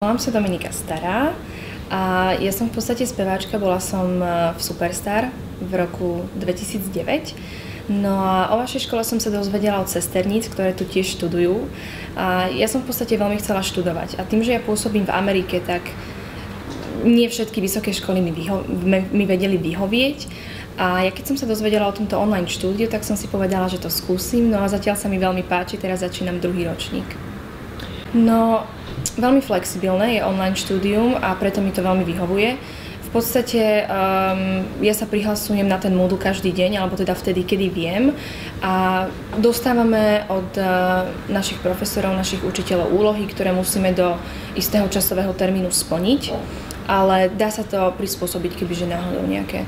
Volám sa Dominika Stará a ja som v podstate speváčka, bola som v Superstar v roku 2009. No a o vašej škole som sa dozvedela od sesterníc, ktoré tu tiež študujú. A ja som v podstate veľmi chcela študovať. A tým, že ja pôsobím v Amerike, tak nie všetky vysoké školy mi vedeli vyhovieť. A ja keď som sa dozvedela o tomto online štúdiu, tak som si povedala, že to skúsim. No a zatiaľ sa mi veľmi páči, teraz začínam druhý ročník. No, veľmi flexibilné je online štúdium a preto mi to veľmi vyhovuje. V podstate ja sa prihlasujem na ten modul každý deň, alebo teda vtedy, kedy viem. A dostávame od našich profesorov, našich učiteľov úlohy, ktoré musíme do istého časového termínu splniť. Ale dá sa to prispôsobiť, kebyže náhodou nejaké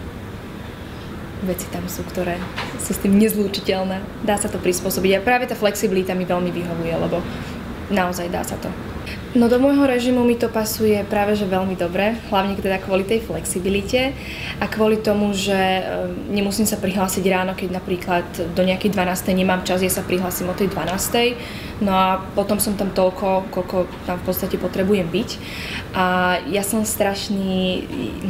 veci tam sú, ktoré sú s tým nezlúčiteľné. Dá sa to prispôsobiť a práve tá flexibilita mi veľmi vyhovuje, lebo naozaj dá sa to. No do môjho režimu mi to pasuje práve že veľmi dobre, hlavne teda kvôli tej flexibilite a kvôli tomu, že nemusím sa prihlásiť ráno, keď napríklad do nejakej 12. nemám čas, ja sa prihlásim o tej 12. No a potom som tam toľko, koľko tam v podstate potrebujem byť. A ja som strašne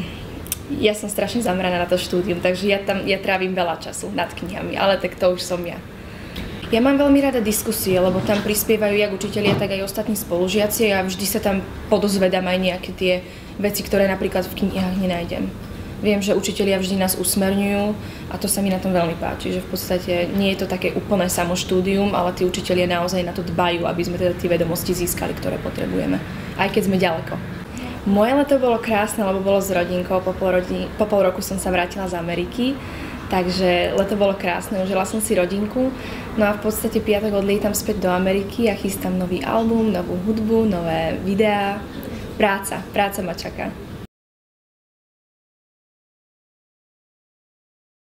zameraná na to štúdium, takže ja trávim veľa času nad knihami, ale tak to už som ja. Ja mám veľmi rada diskusie, lebo tam prispievajú jak učitelia, tak aj ostatní spolužiaci a vždy sa tam podozvedám aj nejaké tie veci, ktoré napríklad v knihách nenájdem. Viem, že učitelia vždy nás usmerňujú a to sa mi na tom veľmi páči, že v podstate nie je to také úplné samoštúdium, ale tí učitelia naozaj na to dbajú, aby sme teda tie vedomosti získali, ktoré potrebujeme, aj keď sme ďaleko. Moje leto bolo krásne, lebo bolo s rodinkou, po pol roku som sa vrátila z Ameriky. Takže leto bolo krásne, užila som si rodinku, no a v podstate piatok odlietam späť do Ameriky a chystám nový album, novú hudbu, nové videá. Práca ma čaká.